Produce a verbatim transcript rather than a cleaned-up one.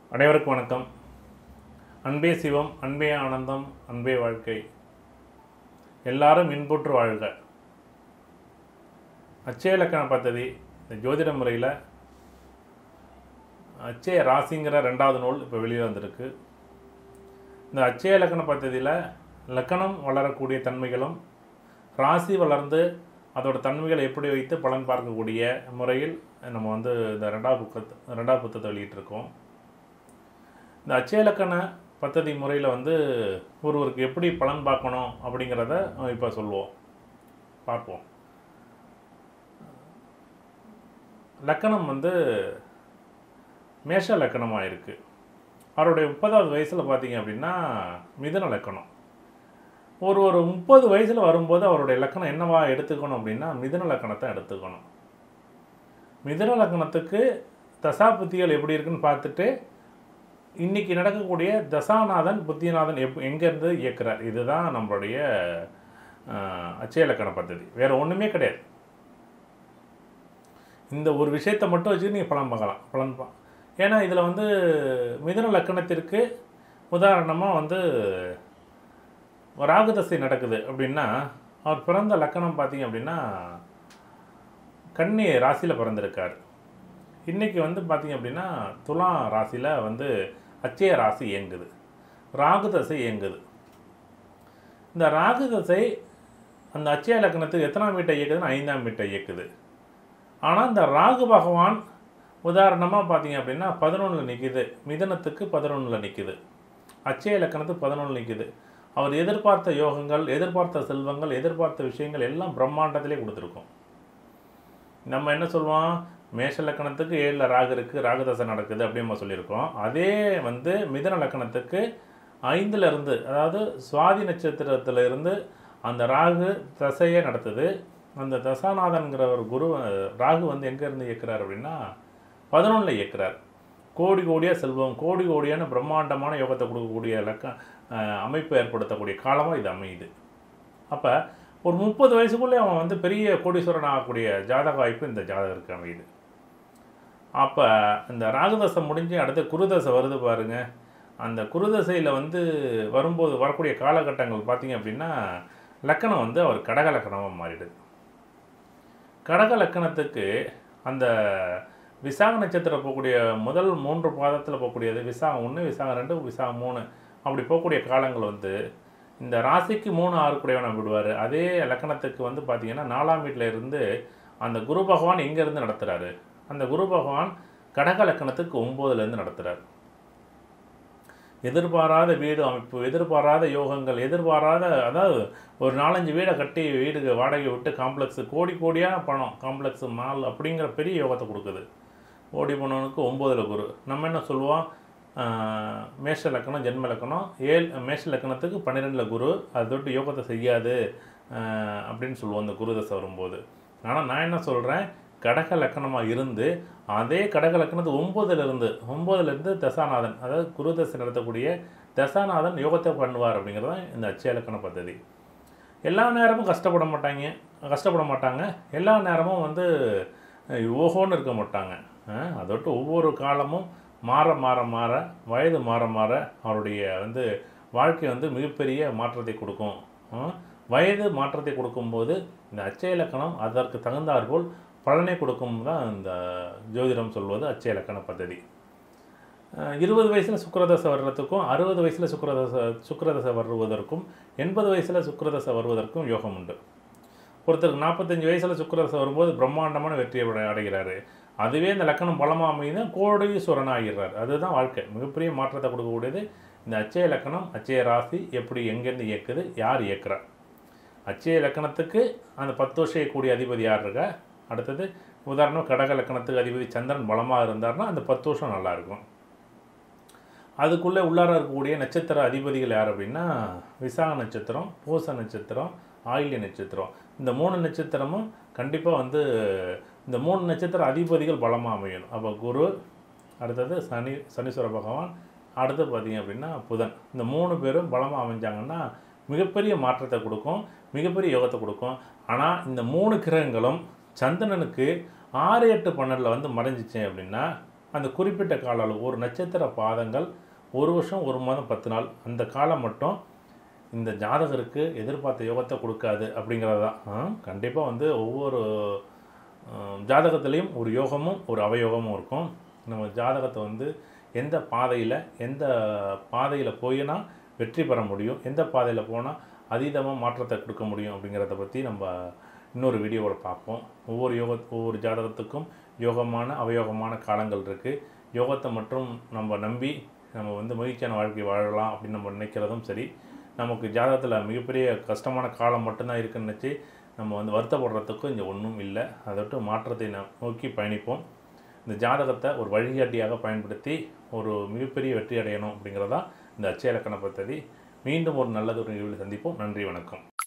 அனைவருக்கும் வணக்கம். அன்பே சிவம், அன்பே ஆனந்தம், அன்பே வாழ்க்கை. எல்லாரும் இன்புற்று வாழ்க. அச்சய இலக்கண பദ്ധதி இந்த ஜோதிட முறையில் அச்சய ராசிங்கிற ரெண்டாவது நூல் இப்போ வெளியே வந்திருக்கு. இந்த அச்சய இலக்கண பദ്ധதியில் லக்கணம் வளரக்கூடிய தன்மைகளும் ராசி வளர்ந்து அதோட தன்மைகளை எப்படி வைத்து பலன் பார்க்கக்கூடிய முறையில் நம்ம வந்து இந்த ரெண்டாவது புக்கத்தை ரெண்டாவது புத்தகத்தை வெளியிட்டிருக்கோம். இந்த அச்சய இலக்கண பദ്ധதி முறையில் வந்து ஒருவருக்கு எப்படி பலன் பார்க்கணும் அப்படிங்கிறத இப்போ சொல்லுவோம், பார்ப்போம். லக்கணம் வந்து மேஷ லக்கணமாக இருக்குது. அவருடைய முப்பதாவது வயசில் பார்த்தீங்க அப்படின்னா மிதுன லக்கணம். ஒரு ஒரு முப்பது வயசில் வரும்போது அவருடைய லக்கணம் என்னவா எடுத்துக்கணும் அப்படின்னா மிதுன லக்கணத்தை எடுத்துக்கணும். மிதுன லக்கணத்துக்கு தசாபுத்திகள் எப்படி இருக்குன்னு பார்த்துட்டு இன்றைக்கி நடக்கக்கூடிய தசாநாதன் புத்திநாதன் எப் எங்கேருந்து இயக்குறார், இதுதான் நம்மளுடைய அச்சய இலக்கண பദ്ധதி. வேறு ஒன்றுமே கிடையாது. இந்த ஒரு விஷயத்தை மட்டும் வச்சு நீங்கள் பலன் பார்க்கலாம் பலன் பா ஏன்னா இதில் வந்து மிதுன லக்கணத்திற்கு உதாரணமாக வந்து ராகு தசை நடக்குது அப்படின்னா அவர் பிறந்த லக்கணம் பார்த்தீங்க அப்படின்னா கன்னி ராசியில் பிறந்திருக்கார். இன்றைக்கி வந்து பார்த்திங்க அப்படின்னா துலா ராசியில் வந்து அச்சய ராசி இயங்குது, ராகு தசை இயங்குது. இந்த ராகு தசை அந்த அச்சய லக்கணத்துக்கு எத்தனாம் வீட்டை இயக்குதுன்னு ஐந்தாம் வீட்டை இயக்குது. ஆனால் இந்த ராகு பகவான் உதாரணமாக பார்த்தீங்க அப்படின்னா பதினொன்றில் நிற்கிது, மிதனத்துக்கு பதினொன்றில் நிற்கிது, அச்சய லக்கணத்துக்கு பதினொன்றில் நிற்கிது. அவர் எதிர்பார்த்த யோகங்கள், எதிர்பார்த்த செல்வங்கள், எதிர்பார்த்த விஷயங்கள் எல்லாம் பிரம்மாண்டத்திலே கொடுத்துருக்கோம். நம்ம என்ன சொல்லுவோம், மேஷ லக்கணத்துக்கு ஏழில் ராகு இருக்குது, ராகுதசை நடக்குது அப்படின்னு நம்ம சொல்லியிருக்கோம். அதே வந்து மிதன லக்கணத்துக்கு ஐந்தில் இருந்து, அதாவது சுவாதி நட்சத்திரத்தில் இருந்து அந்த ராகு தசையே நடத்துது. அந்த தசாநாதன்கிற ஒரு குரு ராகு வந்து எங்கேருந்து இயக்குறார் அப்படின்னா பதினொன்றில் இயக்குறார். கோடி கோடியாக செல்வம், கோடி கோடியான பிரம்மாண்டமான யோகத்தை கொடுக்கக்கூடிய லக்க அமைப்பு ஏற்படுத்தக்கூடிய காலமாக இது அமையுது. அப்போ ஒரு முப்பது வயசுக்குள்ளே அவன் வந்து பெரிய கோடீஸ்வரன் ஆகக்கூடிய ஜாதக வாய்ப்பு இந்த ஜாதகருக்கு அமையுது. அப்போ இந்த ராகுதசை முடிஞ்சு அடுத்து குருதசை வருது பாருங்கள். அந்த குருதசையில் வந்து வரும்போது வரக்கூடிய காலகட்டங்கள் பார்த்திங்க அப்படின்னா லக்கணம் வந்து அவர் கடக லக்கணமாக மாறிடுது. கடக லக்கணத்துக்கு அந்த விசாக நட்சத்திரம் போகக்கூடிய முதல் மூன்று பாதத்தில் போகக்கூடியது விசாகம் ஒன்று, விசாகம் ரெண்டு, விசாகம் மூணு அப்படி போகக்கூடிய காலங்கள் வந்து இந்த ராசிக்கு மூணு ஆறு கூடையவனை விடுவார். அதே லக்கணத்துக்கு வந்து பார்த்திங்கன்னா நாலாம் வீட்டில் இருந்து அந்த குரு பகவான் எங்கேருந்து நடத்துகிறாரு, அந்த குரு பகவான் கடக லக்கணத்துக்கு ஒம்போதுலேருந்து நடத்துகிறார். எதிர்பாராத வீடு அமைப்பு, எதிர்பாராத யோகங்கள், எதிர்பாராத அதாவது ஒரு நாலஞ்சு வீடை கட்டி வீடு வாடகை விட்டு காம்ப்ளெக்ஸு கோடி கோடியான பணம், காம்ப்ளெக்ஸு மால் அப்படிங்கிற பெரிய யோகத்தை கொடுக்குது. ஓடி போனவனுக்கு ஒம்போதில் குரு. நம்ம என்ன சொல்லுவோம், மேஷ லக்கணம் ஜென்ம லக்கணம், ஏழு மேஷ லக்கணத்துக்கு பன்னிரெண்டில் குரு, அது தொட்டு யோகத்தை செய்யாது அப்படின்னு சொல்லுவோம் அந்த குரு தசை வரும்போது. ஆனால் நான் என்ன சொல்கிறேன், கடக லக்கணமாக இருந்து அதே கடக லக்கணத்து ஒம்போதுலேருந்து ஒம்போதுலேருந்து தசாநாதன், அதாவது குரு தசை நடத்தக்கூடிய தசாநாதன் யோகத்தை பண்ணுவார் அப்படிங்கிறது தான் இந்த அச்சய இலக்கண பദ്ധதி. எல்லா நேரமும் கஷ்டப்பட மாட்டாங்க கஷ்டப்பட மாட்டாங்க எல்லா நேரமும் வந்து ஓஹோன்னு இருக்க மாட்டாங்க. அதோட்டு ஒவ்வொரு காலமும் மாற மாற மாற வயது மாற மாற அவருடைய வந்து வாழ்க்கை வந்து மிகப்பெரிய மாற்றத்தை கொடுக்கும். வயது மாற்றத்தை கொடுக்கும்போது இந்த அச்சய இலக்கணம் அதற்கு தகுந்தாற்போல் பலனை கொடுக்கும் தான் இந்த ஜோதிடம் சொல்வது அச்சய இலக்கண பദ്ധதி. இருபது வயசில் சுக்கிரதசை வர்றதுக்கும் அறுபது வயசில் சுக்கிரதசை சுக்கிரதசை வருவதற்கும் எண்பது வயசில் சுக்கிரதசை வருவதற்கும் யோகம் உண்டு. ஒருத்தருக்கு நாற்பத்தஞ்சு வயசில் சுக்கிரதசை வரும்போது பிரம்மாண்டமான வெற்றியை அடைகிறாரு. அதுவே இந்த லக்கணம் பலமாக அமைந்து கோடீஸ்வரன் ஆகிறார். அதுதான் வாழ்க்கை, மிகப்பெரிய மாற்றத்தை கொடுக்கக்கூடியது இந்த அச்சய இலக்கணம். அச்சய ராசி எப்படி எங்கேருந்து இயக்குது, யார் இயக்குறார். அச்சய இலக்கணத்துக்கு அந்த பத்து வருஷம் கூடிய அதிபதி யார் இருக்கா. அடுத்தது உதாரணம் கடக லக்கணத்துக்கு அதிபதி சந்திரன் பலமாக இருந்தார்னா அந்த பத்து வருஷம் நல்லாயிருக்கும். அதுக்குள்ளே உள்ளார இருக்கக்கூடிய நட்சத்திர அதிபதிகள் யார் அப்படின்னா விசாக நட்சத்திரம், பூச நட்சத்திரம், ஆயில்ய நட்சத்திரம். இந்த மூணு நட்சத்திரமும் கண்டிப்பாக வந்து இந்த மூணு நட்சத்திர அதிபதிகள் பலமாக அமையணும். அப்போ குரு, அடுத்தது சனி சனீஸ்வர பகவான், அடுத்து பார்த்திங்க அப்படின்னா புதன். இந்த மூணு பேரும் பலமாக அமைஞ்சாங்கன்னா மிகப்பெரிய மாற்றத்தை கொடுக்கும், மிகப்பெரிய யோகத்தை கொடுக்கும். ஆனால் இந்த மூணு கிரகங்களும் சந்திரனுக்கு ஆறு எட்டு பன்னெண்டில் வந்து மறைஞ்சிச்சு அப்படின்னா அந்த குறிப்பிட்ட கால அளவு ஒரு நட்சத்திர பாதங்கள் ஒரு வருஷம் ஒரு மாதம் பத்து நாள் அந்த காலம் மட்டும் இந்த ஜாதகருக்கு எதிர்பார்த்த யோகத்தை கொடுக்காது அப்படிங்கிறது தான். கண்டிப்பாக வந்து ஒவ்வொரு ஜாதகத்துலேயும் ஒரு யோகமும் ஒரு அவயோகமும் இருக்கும். நம்ம ஜாதகத்தை வந்து எந்த பாதையில் எந்த பாதையில் போயினா வெற்றி பெற முடியும், எந்த பாதையில் போனால் அதீதமாக மாற்றத்தை கொடுக்க முடியும் அப்படிங்கிறத பற்றி நம்ம இன்னொரு வீடியோவில் பார்ப்போம். ஒவ்வொரு யோக ஒவ்வொரு ஜாதகத்துக்கும் யோகமான அவயோகமான காலங்கள் இருக்குது. யோகத்தை மட்டும் நம்ம நம்பி நம்ம வந்து மகிழ்ச்சியான வாழ்க்கை வாழலாம் அப்படின்னு நம்ம நினைக்கிறதும் சரி, நமக்கு ஜாதகத்தில் மிகப்பெரிய கஷ்டமான காலம் மட்டும்தான் இருக்குன்னு நினச்சி நம்ம வந்து வருத்தப்படுறதுக்கும் இங்கே ஒன்றும் இல்லை. அதை விட்டு மாற்றத்தை நோக்கி பயணிப்போம். இந்த ஜாதகத்தை ஒரு வழிகாட்டியாக பயன்படுத்தி ஒரு மிகப்பெரிய வெற்றி அடையணும் அப்படிங்கிறதா இந்த அட்சய இலக்கண பദ്ധதி. மீண்டும் ஒரு நல்லதொரு நிகழ்வில் சந்திப்போம். நன்றி, வணக்கம்.